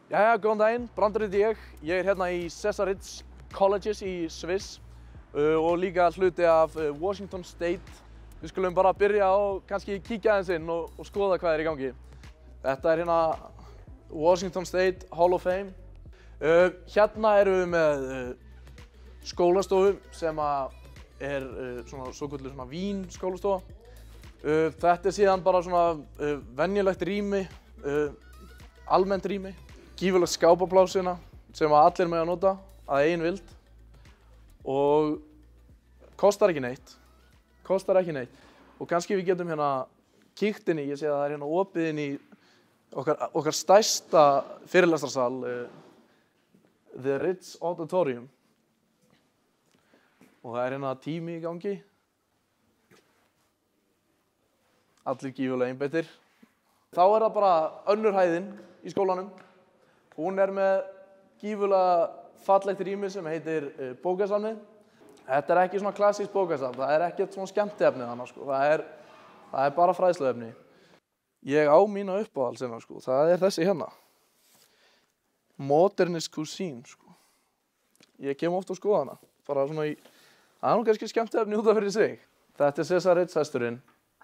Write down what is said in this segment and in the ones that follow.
Jæja, góðan daginn, Brandur heiti ég. Ég er hérna í Cesar Ritz Colleges í Sviss og líka hluti af Washington State. Við skulum bara byrja á kannski kíkja aðeins inn og skoða hvað er í gangi. Þetta er hérna Washington State Hall of Fame. Hérna erum við með skólastofu sem er svokölluð vínskólastofa. Þetta er síðan bara svona venjulegt rými, almennt rými. Gífurlegt skápaplás hérna sem allir mega nota að eigin vild og kostar ekki neitt. Og kannski við getum hérna kíkt inn í, ég sé að það er hérna opið inn í okkar stærsta fyrirlestrarsal, The Ritz Auditorium. Og það er hérna tími í gangi. Allir gífurlega einbeittir. Þá er það bara önnur hæðin í skólanum. Hún er með gífurlega fallegt rými sem heitir bókasafnið. Þetta er ekki svona klassískt bókasafn, það er ekkert svona skemmtiefni þarna sko. Það er bara fræðsluefni. Ég á mína uppáhalds hérna sko, það er þessi hérna. Modernist Cuisine sko. Ég kem oft á skoða hana, bara svona í, það er nú kannski skemmtiefni út af fyrir sig. Þetta er Cesar Ritz hesturinn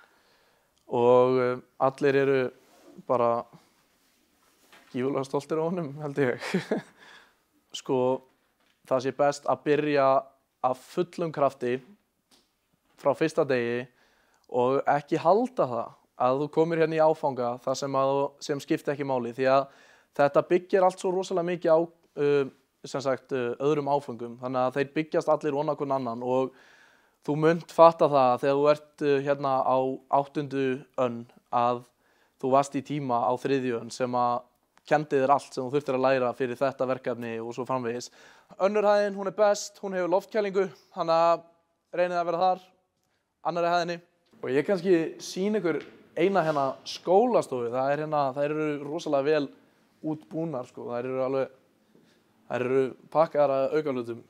og allir eru bara gífurlega stoltir á honum, held ég. Sko, það sé best að byrja af fullum krafti frá fyrsta degi og ekki halda það að þú komir hérna í áfanga þar sem skipti ekki máli. Því að þetta byggir allt svo rosalega mikið á öðrum áfangum. Þannig að þeir byggjast allir ofan á hvern annan og þú munt fatta það þegar þú ert hérna á 8. önn að þú varst í tíma á 3. önn sem að kendi þér allt sem þú þurftir að læra fyrir þetta verkefni og svo framvegis. Önnur hæðin, hún er best, hún hefur loftkælingu, þannig að reynið að vera þar, annarri hæðinni. Og ég kannski sýni ykkur eina hérna skólastofu, þær eru rosalega vel útbúnar, sko. Þær eru pakkaðar að aukahlutum.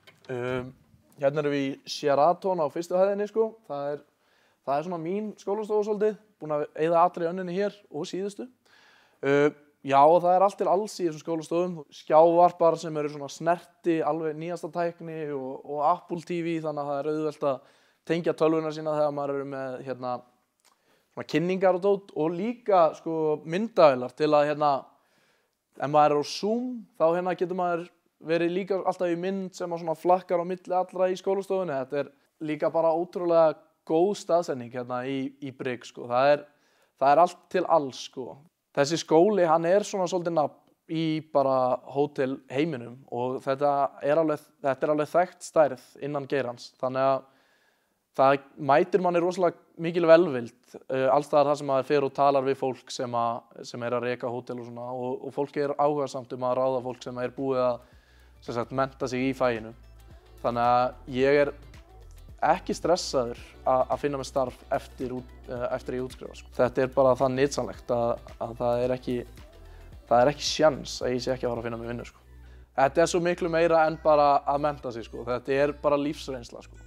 Hérna erum við í Sheraton á fyrstu hæðinni, sko. Það er svona mín skólastofu svolítið, búin að eyða allri önninni hér og síðustu. Já, og það er allt til alls í þessum skólastofum. Skjávarpar sem eru svona snerti, alveg nýjasta tækni og Apple TV, þannig að það er auðvelt að tengja tölvuna sína þegar maður eru með hérna svona kynningar og dót og líka sko myndavélar til að hérna ef maður er á Zoom þá hérna getur maður verið líka alltaf í mynd sem að svona flakkar á milli allra í skólastofunni. Þetta er líka bara ótrúlega góð staðsetning hérna í Brygg sko. Það er allt til alls sko. Þessi skóli, hann er svona svolítið nafn í bara hótel heiminum og þetta er alveg þekkt stærð innan geirans. Þannig að það mætir manni rosalega mikil velvild allstaðar þar sem maður fer og talar við fólk sem er að reka hótel og svona og fólk er áhugasamt að ráða fólk sem er búið að mennta sig í faginu. Þannig að ég er ekki stressaður að finna mér starf eftir ég útskrifa. Sko. Þetta er bara það nytsamlegt að það er ekki sjans að ég sé ekki að fara að finna mér vinnu. Sko. Þetta er svo miklu meira en bara að mennta sig. Sko. Þetta er bara lífsreynsla. Sko.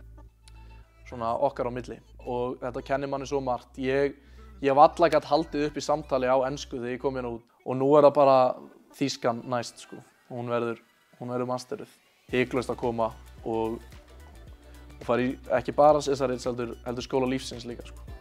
Svona okkar á milli. Og þetta kennir manni svo margt. Ég hef alla gætt haldið upp í samtali á ensku þegar ég kom hérna út. Og nú er það bara þýskan næst. Sko. Hún verður masteruð. Hiklaust að koma og fara í ekki bara Cesar Ritz heldur skóla lífsins líka sko.